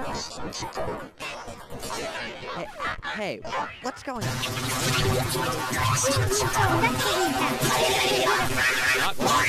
Hey, what's going on? Oh, that's what we have. Not